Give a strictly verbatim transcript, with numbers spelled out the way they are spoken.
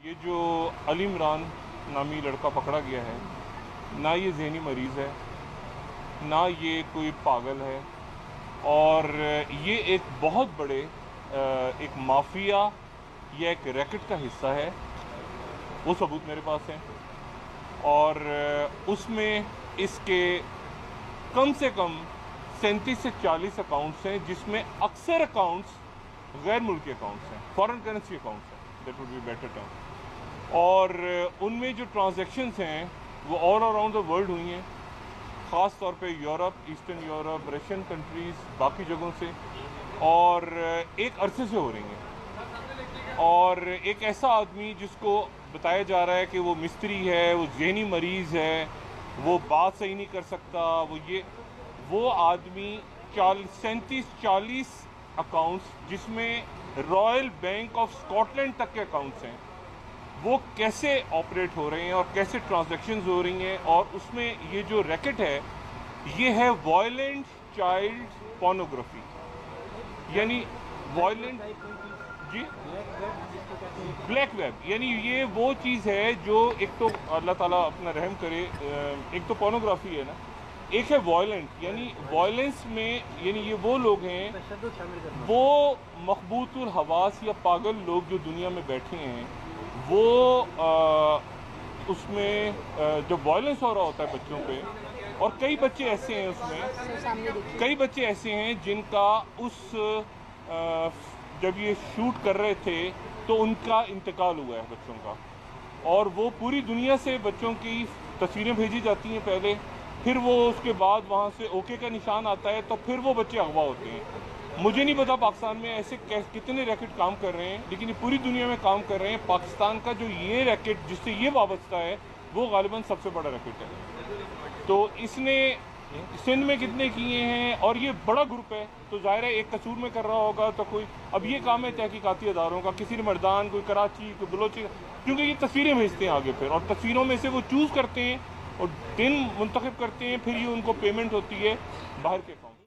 ये जो अली इमरान नामी लड़का पकड़ा गया है, ना ये ज़हनी मरीज़ है, ना ये कोई पागल है, और ये एक बहुत बड़े एक माफिया या एक रैकेट का हिस्सा है। वो सबूत मेरे पास हैं, और उसमें इसके कम से कम सैंतीस से चालीस अकाउंट्स हैं, जिसमें अक्सर अकाउंट्स गैर मुल्की अकाउंट्स हैं, फॉरेन करेंसी अकाउंट्स हैं, that would be better term. और उनमें जो ट्रांजैक्शंस हैं वो ऑल अराउंड द वर्ल्ड हुई हैं, ख़ास तौर पे Europe, eastern Europe, Russian countries, बाकी जगहों से, और एक अरसे से हो रही हैं। और एक ऐसा आदमी जिसको बताया जा रहा है कि वो मिस्त्री है, वो ज़हनी मरीज़ है, वो बात सही नहीं कर सकता, वो ये वो आदमी चाल सैंतीस चालीस अकाउंट्स, जिसमें रॉयल बैंक ऑफ स्कॉटलैंड तक के अकाउंट्स हैं, वो कैसे ऑपरेट हो रहे हैं और कैसे ट्रांजैक्शंस हो रही हैं। और उसमें ये जो रैकेट है, ये है वायलेंट चाइल्ड पोर्नोग्राफी, यानी वायलेंट जी ब्लैक वेब, यानी ये वो चीज़ है जो एक तो अल्लाह ताला अपना रहम करे, एक तो पोर्नोग्राफी है ना, एक है वायलेंट, यानी वायलेंस में, यानी ये वो लोग हैं, वो मखबूतुल हवास या पागल लोग जो दुनिया में बैठे हैं, वो आ, उसमें आ, जब वायलेंस हो रहा होता है बच्चों पे, और कई बच्चे ऐसे हैं उसमें कई बच्चे ऐसे हैं जिनका उस आ, जब ये शूट कर रहे थे तो उनका इंतकाल हुआ है बच्चों का, और वो पूरी दुनिया से बच्चों की तस्वीरें भेजी जाती हैं पहले, फिर वो उसके बाद वहाँ से ओके का निशान आता है, तो फिर वो बच्चे अगवा होते हैं। मुझे नहीं पता पाकिस्तान में ऐसे कितने रैकेट काम कर रहे हैं, लेकिन ये पूरी दुनिया में काम कर रहे हैं। पाकिस्तान का जो ये रैकेट जिससे ये वाबस्ता है, वो गालिबन सबसे बड़ा रैकेट है। तो इसने सिंध में कितने किए हैं, और ये बड़ा ग्रुप है, तो ज़ाहिर है एक कसूर में कर रहा होगा, तो कोई अब ये काम है तहकीकाती अदारों का, किसी ने मर्दान, कोई कराची, कोई बलोची, क्योंकि ये तस्वीरें भेजते हैं आगे फिर, और तस्वीरों में से वो चूज़ करते हैं और दिन मुंतखब करते हैं, फिर ये उनको पेमेंट होती है बाहर के अकाउंट।